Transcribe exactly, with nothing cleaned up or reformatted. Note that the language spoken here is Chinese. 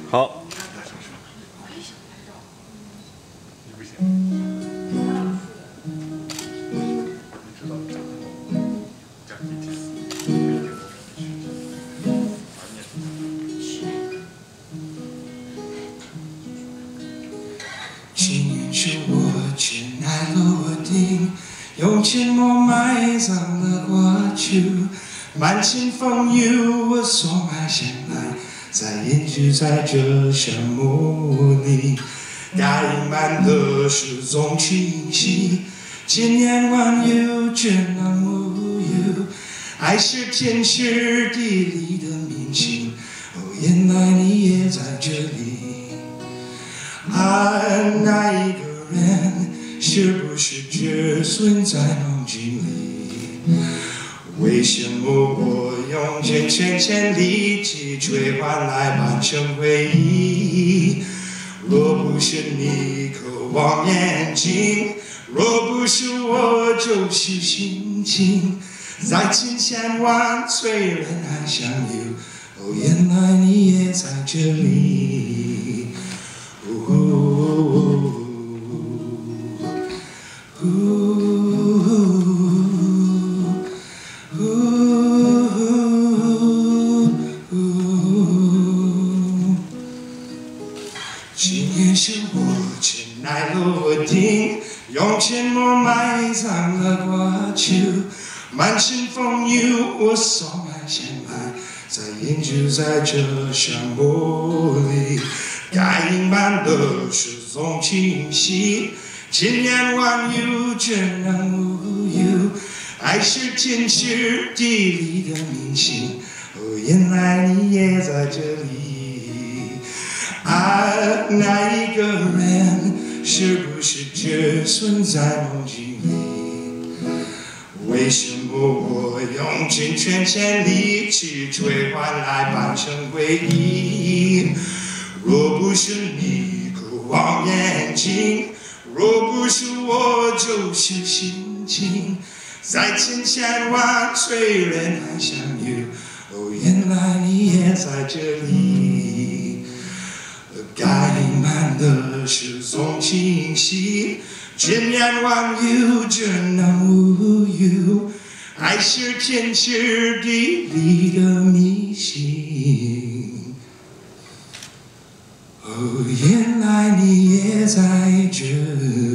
好。 情愿是我亲爱的我的，用沉默埋葬了过去。满心风雨，我所埋下来，在隐居在这沙漠里。盖满的是种清晰，千言万语只能无语。爱是天时地利的明星，哦，原来你也在这里。爱那一个人，是不是只存在梦境里？为什么我用尽全身力气追换来半生回忆？若不是你渴望眼睛，若不是我就是心情，在千千万岁人海相遇，哦，原来你也在这里。呜呜今夜是我亲爱的我的，用沉默埋葬了过去。满身风雨，我所埋下来，在隐居在这沙漠里。该隐瞒的是种清晰，千言万语只能无语。爱是天时地利的明星，哦，原来你也在这里。爱那一个人，是不是只存在梦境里？为什么我用尽全身力气追换来半生回忆？若不是你渴望眼睛，若不是我就是心情，在千千万岁人海相遇，哦，原来你也在这里。该隐瞒的是种清晰，千言万语只能无语。爱是天时地利的迷信，哦，原来你也在这里。